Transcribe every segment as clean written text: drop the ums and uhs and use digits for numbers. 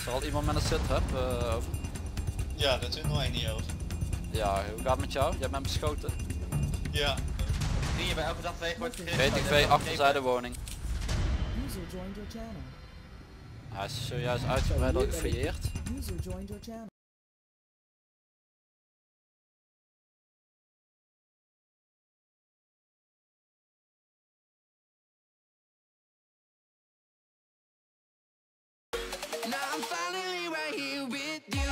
er al iemand met een sitrep over? Ja, dat is nog één niet over. Ja, hoe gaat het met jou? Jij bent beschoten. Ja. Die je bij elke dag twee wordt VTV achterzijde woning. User joined your channel. Hij is zojuist uitgebreid al gefouilleerd. User joined your channel. Now I'm finally right here with you.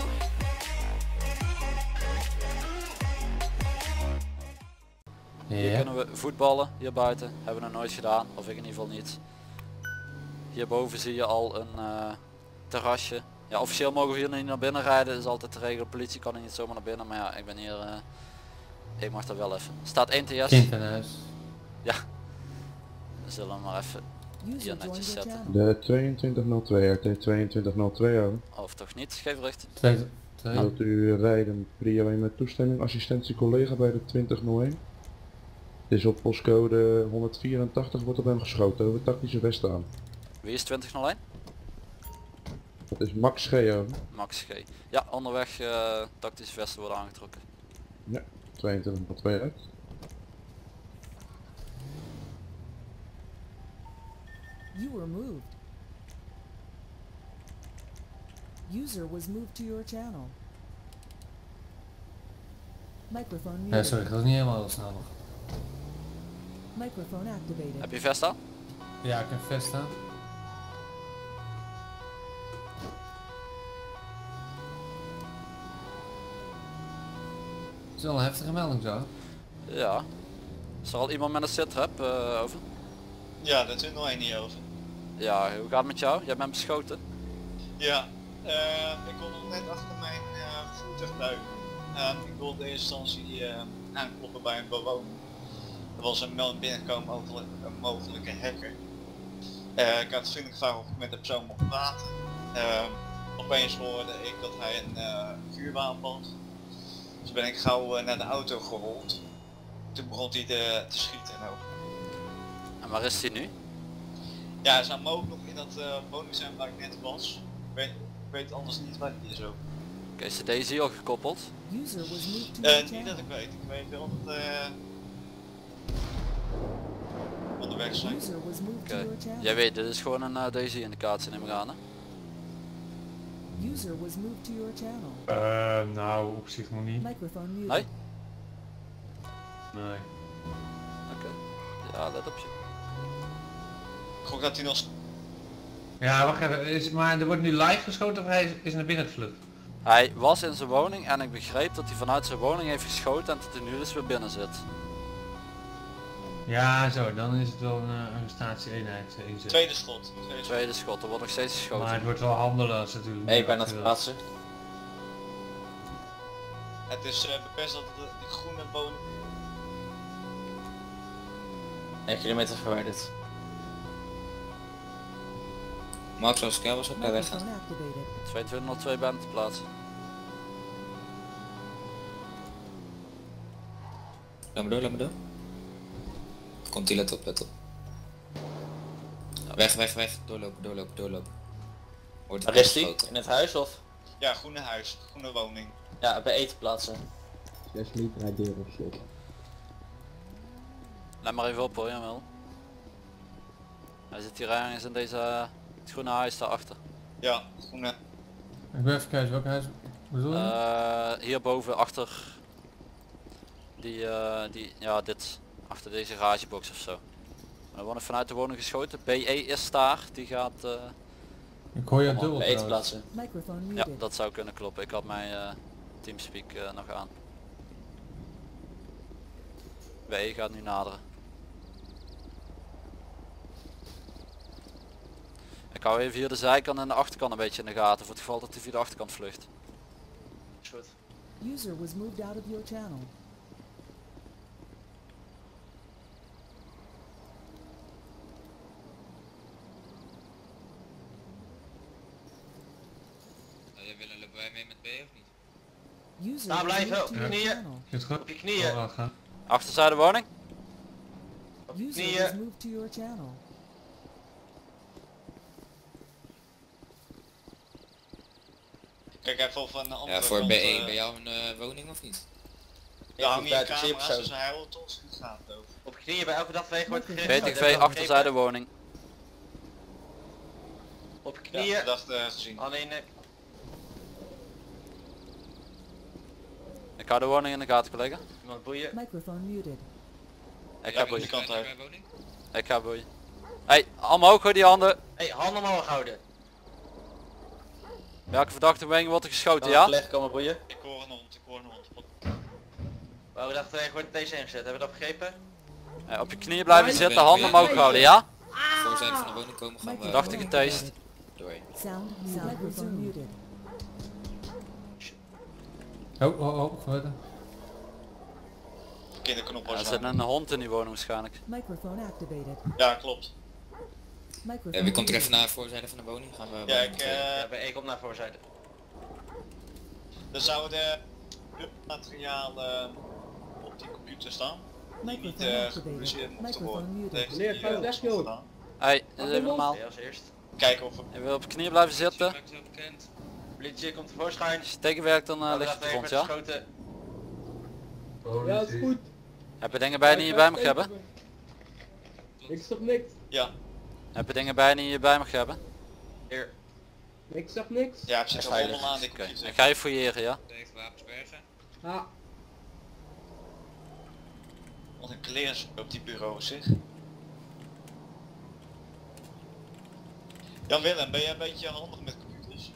Hier kunnen we voetballen, hier buiten. Hebben we nog nooit gedaan, of ik in ieder geval niet. Hierboven zie je al een terrasje. Ja, officieel mogen we hier niet naar binnen rijden, dat is altijd de regel. Politie kan er niet zomaar naar binnen, maar ja, ik ben hier... ik mag er wel even. Er staat 1 TS. Kind in huis. Ja. We zullen hem maar even hier netjes zetten. De 2202, RT 2202 over. Of toch niet, geef recht. Wilt u rijden prio 1 met toestemming, assistentie collega bij de 2001? Het is op postcode 184, wordt op hem geschoten, over tactische vesten aan. Wie is 2001? Dat is Max G over. Max G. Ja, onderweg tactische vesten worden aangetrokken. Ja, 2202 uit. You were moved. User was moved to your channel. Microphone Ja, muted. sorry, dat was niet helemaal heel snel nog. Microphone activated. Heb je vest aan? Ja, ik heb vest aan. Het is wel een heftige melding zo. Ja. Is er al iemand met een sitrep over? Ja, dat is nog één niet over. Ja, hoe gaat het met jou? Jij bent beschoten. Ja, ik kon nog net achter mijn voertuig duiken. Ik wilde in eerste instantie aankloppen bij een bewoner. Er was een melding binnengekomen over een mogelijke hacker. Ik had vriendelijk gevraagd of ik met de persoon mocht praten. Opeens hoorde ik dat hij een vuurwapen had. Dus ben ik gauw naar de auto gerold. Toen begon hij te schieten en ook. En waar is hij nu? Ja, hij zou mogelijk nog in dat woning zijn waar ik net was. Ik weet anders niet waar hij is ook. Oké, is de Daisy al gekoppeld? User was moved to your Niet channel. dat ik weet. Ik weet wel dat onderweg zijn. User was moved to Oké. your channel. Jij weet, dit is gewoon een Daisy indicatie, neem ik aan, hè? User was moved to your channel. Nou, op zich nog niet. Microphone muted. Nee? Nee. Oké. Ja, let op je. Ik gok dat hij nog... Ja, wacht even. Maar er wordt nu live geschoten of hij is naar binnen gevlucht? Hij was in zijn woning en ik begreep dat hij vanuit zijn woning heeft geschoten en dat hij nu dus weer binnen zit. Ja, zo. Dan is het wel een arrestatieeenheid inzet. Tweede schot. Tweede schot, er wordt nog steeds geschoten. Maar het wordt wel handelen natuurlijk. Nee, ik ben aan het plaatsen. Het is bevestigd dat de groene woning... 1 kilometer verwijderd. Max als ik was op bij weg gaan. Microphone activated. 2202 bent te plaatsen. Laat me door. Komt die, let op. Weg. Doorlopen. Wordt Waar is die? geschoten. In het huis of? Ja, groene huis, groene woning. Ja, bij eten plaatsen. 6 liter uit deur op slot. Let maar even op hoor, Jamel. Hij zit hier ergens in deze het groene huis daarachter. Ja, groene. Ik ben even kijken, welk huis bedoel je? Hierboven achter ja dit, achter deze garagebox of zo. Er wordt vanuit de woning geschoten. BE is daar, die gaat... Ik hoor je dubbel Bij eten trouwens. plaatsen. Microphone ja, muted. dat zou kunnen kloppen. Ik had mijn Teamspeak nog aan. BE gaat nu naderen. Ik hou even hier de zijkant en de achterkant een beetje in de gaten voor het geval dat hij via de achterkant vlucht. Is goed. User was moved out of your channel. Jij willen wij mee met B of niet? User Staan was blijven, moved op to je your knieën. channel. Is het goed? Op je knieën. Oh, gaan. Achterzijde woning. User knieën. was moved to your channel. Kijk even of een andere Ja, voor kant, B1 bij jou een woning of niet? daar hangen hier buiten camera's, zeeppersoon. dus hij houdt ons in de gaten over. Op knieën bij elke dag wegen wordt gegrift. BTV achterzijde woning. Op Ja, knieën. verdachte gezien. Alleen Ik hou de woning in de gaten, collega. iemand boeien. Microphone muted. Ik Ja, ga die boeien. kant uit. Ik ga boeien. Hey, omhoog hoor die handen. Hey, handen omhoog houden. Welke verdachte woning wordt er geschoten, ja? Collega komen boeien. Ik hoor een hond, ik hoor een hond. Waar we dachten wegen wordt deze ingezet. Hebben we dat begrepen? Op je knieën blijven zitten, handen omhoog houden, ja? Voorzijde van de woning komen gaan we Verdachte getast. doorheen. Sound microphone muted. Wat? Kinderknop Er was zit aan. een hond in die woning waarschijnlijk. Microphone activated. Ja, klopt. Microphone Wie komt er even muted. naar de voorzijde van de woning? Gaan we Ja, ik, Ja, bij 1 komt naar voorzijde. dan zou de materiaal op die computer staan. Die niet Microphone gepubliceerd activated. moeten Microphone worden. muted. Heeft Meneer, die, ga weg, joh. gedaan. Hey, dit is even normaal. Ja, als eerst. Kijken of we... Je wil op je knieën blijven zitten. Politie komt tevoorschijn. Als je tegenwerkt dan We lig je op de dachten grond, wegen ja? wordt geschoten. Ja, is goed. Heb je dingen bij die je bij mag hebben? Ik zag niks. Ja, Heb je dingen bij die je bij mag hebben? Hier. Ik zag niks. ja, heb zit er veilig. allemaal aan die Oké, computer. ik ga je fouilleren, ja? Ah, Wat een kleers op die bureau zeg. Jan Willem, ben jij een beetje handig met computers?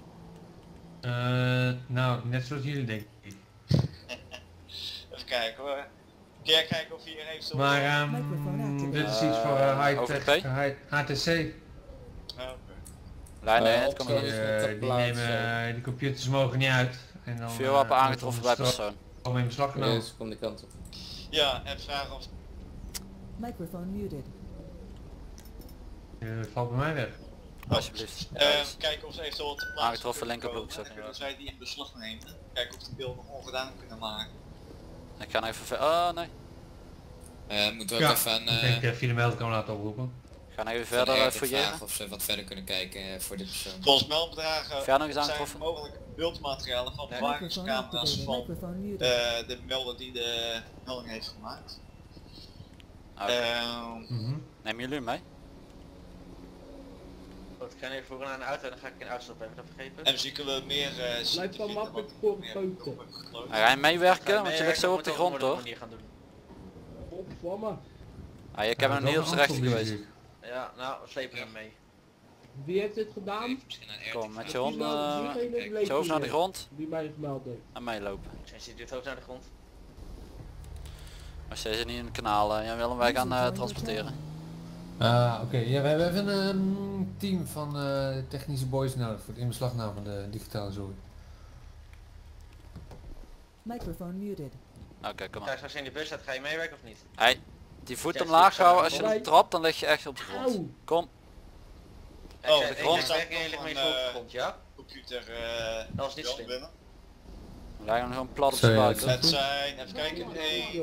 Nou, net zoals jullie denk ik. Even kijken hoor. Kun jij kijken of hier heeft Maar Microphone activated. dit is iets voor high-tech, OVP? HTC. oké. Lijn 1, het komt opstel. er. Die nemen, die computers mogen niet uit. En dan, Vuurwapen wordt aangetroffen bij het persoon. Om in beslag genomen. Dus kom de kant op. Ja, en vragen of... Microphone muted. Valt bij mij weg. Alsjeblieft. kijken of ze eventueel te plaatsen Aangetroffen kunnen linkerbroek, komen. zeg. En kunnen zij die in beslag nemen. Kijken of die beelden nog ongedaan kunnen maken. Ik ga nog even ver... Oh nee. Moeten we ook even aan ik denk dat Filemeld kan laten oproepen. Ik ga nog even van verder Air fouilleren. vragen of ze wat verder kunnen kijken voor dit persoon. Volgens meldbedragen Ver nog eens zijn aangetroffen? mogelijk beeldmaterialen van Microphone bewakingscamera's activated. van Microphone muted. de melder die de melding heeft gemaakt. Oké. Neem jullie mee? Goed, ik ga even voeren naar een auto en dan ga ik in uitstap. Heb je dat vergeten? En misschien kunnen we meer zien Lijkt te wel vinden, makkelijk want voor meer gefeuten. groepen gekloot. Ga je meewerken? Want je ligt zo op de grond hoor. Gaan doen. Godverdomme. Ah, ik heb hem niet op zijn rechter geweest. Ja, nou, we slepen hem mee. Wie heeft dit gedaan? Kom met je Die hond bleef je hoofd naar de hier, grond Die mij gemeld heeft. en meelopen. Sinds die het hoofd naar de grond. Maar ze is niet in het kanaal. Jan Willem, wij gaan transporteren. Oké. Ja, we hebben even een team van technische boys nodig voor het inbeslagname van de digitale zooi. Microphone muted. Oké, kom Ga je maar. straks in die bus zetten, ga je meewerken of niet? Hey, die voet Ja, omlaag zie ik houden. Als zo. je hem trapt, dan lig je echt op de grond. Auw. Kom. Ik Oh, zeg, de ik grond zeg, staat en je ligt nog met je een, voet op de grond, ja? Computer Dat was niet Jan slim. Willem. We leggen hem gewoon plat op Zo, zijn ja, buik. het Het zijn, even kijken, 1,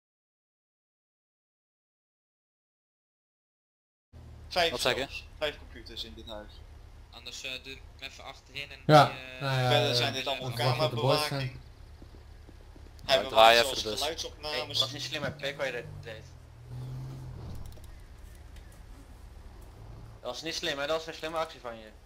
5 Wat zeg je? zelfs. 5 computers in dit huis. Anders doe ik hem even achterin en Ja, nou ja, Verder zijn dit allemaal camerabewaking. Hebben we draai wel even de zelfs bus. Hey, geluidsopnames. was niet slim, heb ik wat je dit deed. Dat was niet slim, hè? Dat was een slimme actie van je.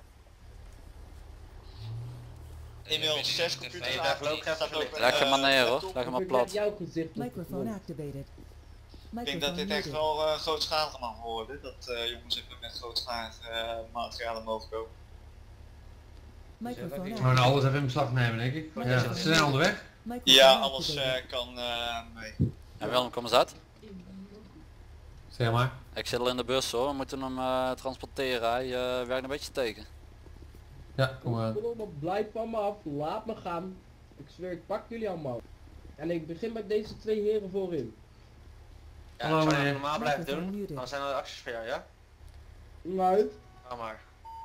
Inmiddels 6 Nee, computers daar aangezien. geloof ik Staat even ook een, Leg hem maar neer hoor. laptop. Leg hem maar Ik plat. heb jouw gezicht op de Microphone grond. activated. Ik denk dat Microphone dit echt muted. wel grootschalig mag worden. Dat jongens even met grootschalige materialen mogen komen. Microphone we gaan activated. alles even in beslag nemen denk ik. Ja, ze zijn onderweg. Microphone Ja, alles activated. kan mee. En Willem, kom eens uit. Zeg maar. Ik zit al in de bus hoor. We moeten hem transporteren. Hij werkt een beetje tegen. Ja, kom maar. Godverdomme, blijf van me af, laat me gaan. Ik zweer, ik pak jullie allemaal. En ik begin met deze twee heren voorin. Ja, Hallo, ik zou het meneer. normaal blijven Microphone doen. muted. Dan zijn er acties voor jou, ja? Nou, Ga maar.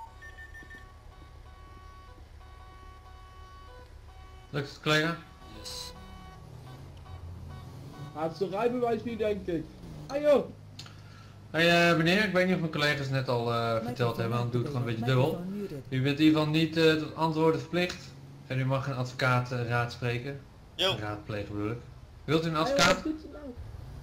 Lukt het collega? Yes. hij heeft zijn rijbewijs niet, denk ik. Ah joh, Hey meneer, ik weet niet of mijn collega's net al verteld hebben, dan doe ik het gewoon een beetje dubbel. Microphone muted. U bent in ieder geval niet tot antwoorden verplicht. En u mag een advocaat raadspreken. Jo. Raadplegen bedoel ik. Wilt u een Hey, advocaat? wat doet ze nou?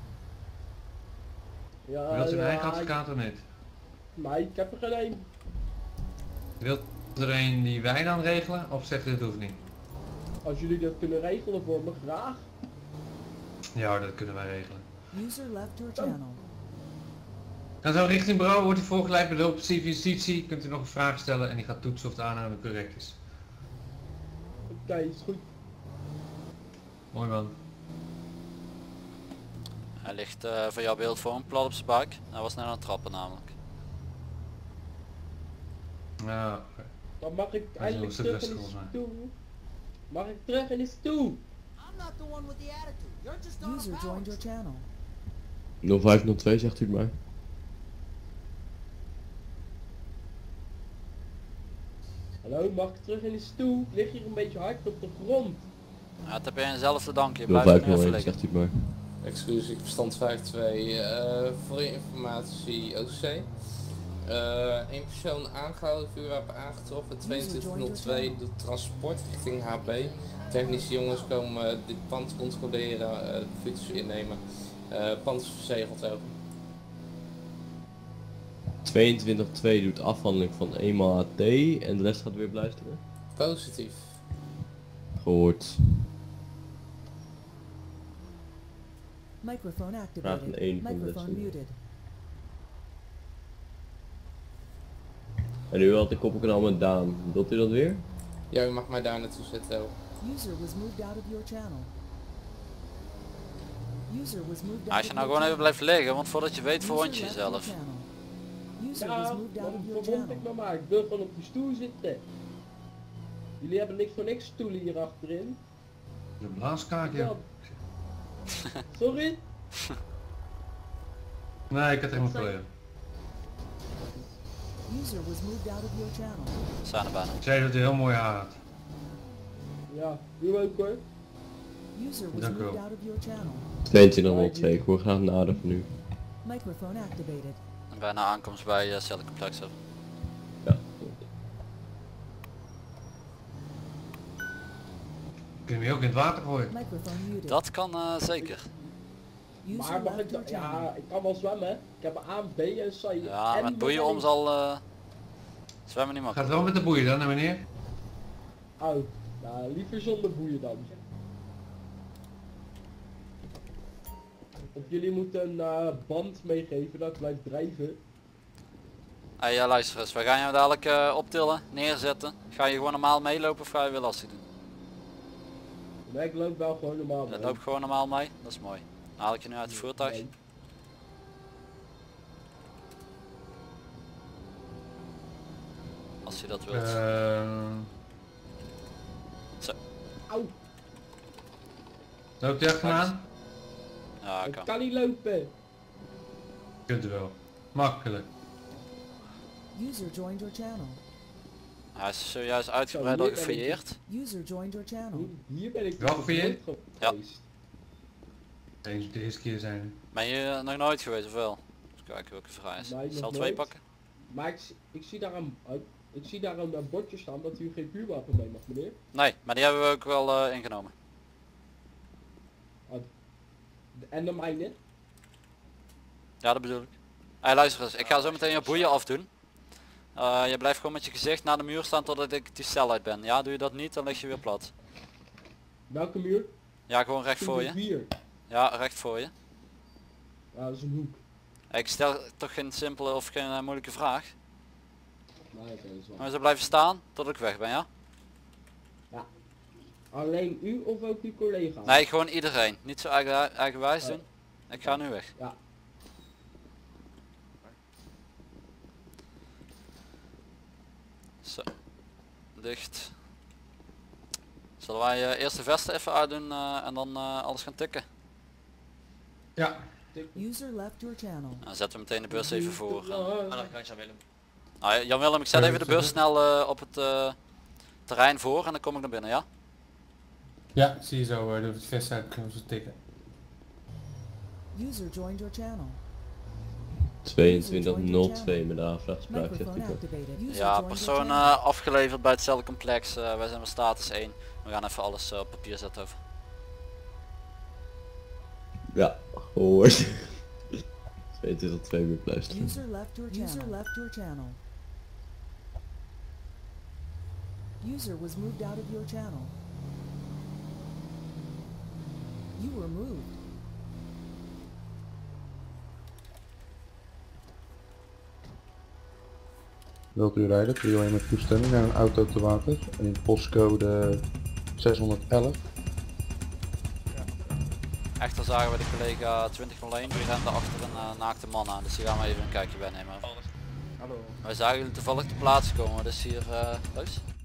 Ja, Wilt u een ja, eigen advocaat of niet? Nee, ik heb er geen één. Wilt u er een die wij dan regelen? Of zegt u het hoeft niet? Als jullie dat kunnen regelen voor me, graag. Ja, dat kunnen wij regelen. User left your channel. Dan zo richting bureau wordt u voorgeleid bij de officier van justitie. Kunt u nog een vraag stellen en die gaat toetsen of de aanname correct is. Oké, is goed. Mooi man. Hij ligt voor jouw beeld voor een plat op zijn buik. Hij was net aan het trappen namelijk. Ja, oké. Dan mag ik is eindelijk een stuk terug in rustig, de volgens mij. stoel. Mag ik terug in de stoel? User joined your channel. 0502 zegt u het maar. Hallo, mag ik terug in de stoel? Ik lig hier een beetje hard op de grond. Ja, dat heb je zelf te danken. Je blijft er nu even 0501 liggen. zegt u het maar. Excuus, ik verstand 5-2. Voor je informatie OC. Eén persoon aangehouden, vuurwapen aangetroffen. 2202 doet transport richting HB. Technische jongens komen dit pand controleren, de fiets innemen. Pand is verzegeld ook. 2202 doet afhandeling van eenmaal AT en de rest gaat weer beluisteren. Positief. Gehoord. Microphone Vraag activated. een 1 van de Microphone rest. muted. En nu had ik koppelkanaal met Daan. Wilt u dat weer? Ja, u mag mij daar naartoe zetten. User was moved out of your channel. User was moved out Als je of nou your gewoon even channel. blijft liggen, want voordat je weet User verwond je left your jezelf. channel. User was Ja, moved out of your verwond ik channel. me maar. Ik wil gewoon op die stoel zitten. Jullie hebben niks voor niks stoelen hier achterin. De blaaskaak, ja. Ja. Sorry? Nee, ik had helemaal geleden. User was moved out of your channel. We zijn er bijna. Ik zei dat hij heel mooi haar had. Ja, u ook hoor. User was Dank u moved wel. out of your channel. 2202, ik hoor graag nader van u. Microphone activated. Bijna aankomst bij Cellecomplex. Ja. Kun je hem ook in het water gooien? Microphone muted. Dat kan zeker. User Maar mag left ik your dat? channel. Ja, ik kan wel zwemmen. Ik heb een A, B en C. Ja, en met boeien om zal zwemmen niet Gaat makkelijk. wel met de boeien dan, hè, meneer? Oh, nou, liever zonder boeien dan. Of jullie moeten een band meegeven dat ik blijf drijven. Hey, ja, luister eens, we gaan jou dadelijk optillen, neerzetten. Ga je gewoon normaal meelopen of ga je weer lastig doen? Nee, ik loop wel gewoon normaal. Dat mee. loopt gewoon normaal mee, dat is mooi. Dan haal ik je nu uit het voertuig. Nee. Als je dat wilt. Auw, Loopt hij achteraan? Ja, ik kan. kan niet lopen. Kunt u wel. Makkelijk. User joined your channel. Hij is zojuist uitgebreid al Zo, hier ben ik. gefouilleerd. User joined your channel. Hier ben ik Wel dus geveerd? nooit Ja. geweest. Deze de eerste keer zijn. Ben je nog nooit geweest of wel? Eens kijken welke vrij is. Nee, nog Zal twee nooit. pakken? Maar ik zie daar een bordje staan dat u geen vuurwapen mee mag, meneer. Nee, maar die hebben we ook wel ingenomen. En de mijne. Ja, dat bedoel ik. Hey, luister eens, ik ga zo meteen je boeien afdoen. Je blijft gewoon met je gezicht naar de muur staan totdat ik die cel uit ben. Ja, doe je dat niet, dan lig je weer plat. Welke muur? Ja, gewoon recht voor je. 4. Ja, recht voor je. Ja, dat is een hoek. Ik stel toch geen simpele of geen moeilijke vraag. Nee, oké, dat is waar. Maar ze blijven staan tot ik weg ben, ja? Alleen u of ook uw collega? Nee, gewoon iedereen. Niet zo eigenwijs doen. Ik ga nu weg. Ja. Zo. Dicht. Zullen wij eerst de vesten even uitdoen en dan alles gaan tikken? Ja. User left your channel. Dan zetten we meteen de bus even voor. Andere kantje aan Willem. Nou, Jan Willem, ik zet even de bus snel op het terrein voor en dan kom ik naar binnen, ja? Ja, zie je zo, doe het vest uit, kunnen we zo tikken. User joined your channel. 2202 met de aanvraagspraak, zegt Microphone hij. activated. User Ja, joined your persoon channel. afgeleverd bij het celcomplex. Wij zijn met status 1. We gaan even alles op papier zetten over. Ja, gehoord. 2202 weer luisteren. User left your channel. User left your channel. User was moved out of your channel. You were moved. Wilt u rijden, prio 1 met toestemming naar een auto te water en in postcode 611. Echter zagen we de collega 2001, die rende achter een naakte man aan, dus die gaan we even een kijkje bij nemen. Hallo. Wij zagen jullie toevallig te plaatsen komen, dus hier, Loos?